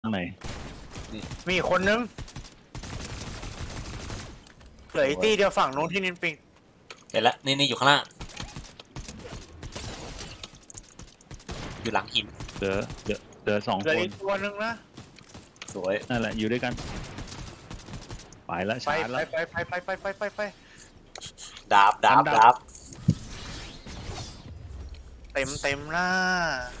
ข้างในมีคนนึงเหลืออีกตีเดียวฝั่งนู้นที่นินปิงเห็นแล้วนี่อยู่ข้างล่างอยู่หลังหินเหลือสองเหลืคอน อีกตัวนึงนะสวยนั่นแหละอยู่ด้วยกันไปแล้วไปชาร์จแล้วไปดาบเต็มหน้า